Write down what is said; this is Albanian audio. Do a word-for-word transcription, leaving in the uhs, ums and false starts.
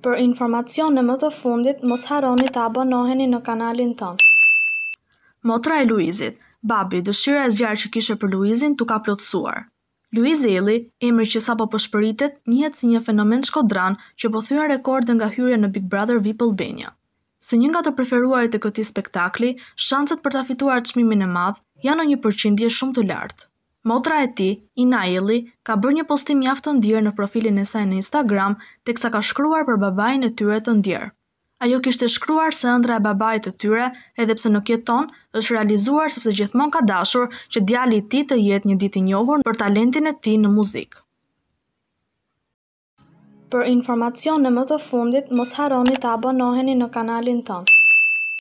Për informacione më të fundit, mos harroni të abonoheni në kanalin tonë. Motra e Luizit. Babi, dëshira e zjarrte që kishe për Luizin tu ka plotsuar. Luizelli, emri që sapo po shpëritet, njihet si një fenomen shkodran që po thyen rekorde nga hyrja në Big Brother V I P Albania. Si një nga të preferuarit e këtij spektakli, shanset për ta fituar çmimin e madh janë në një përqindje shumë të lartë. Motra e tij, Inaelli, ka bërë një postim mjaft të ndjer në profilin e saj në Instagram, teksa ka shkruar për babain e tyre të ndjer. Ajo kishte shkruar se ëndra e babait të tyre, edhe pse nuk jeton, është realizuar sepse gjithmonë ka dashur që djali i tij të jetë një ditë i njohur për talentin e tij në muzikë. Për informacione më të fundit, mos harroni të abonoheni në kanalin tonë.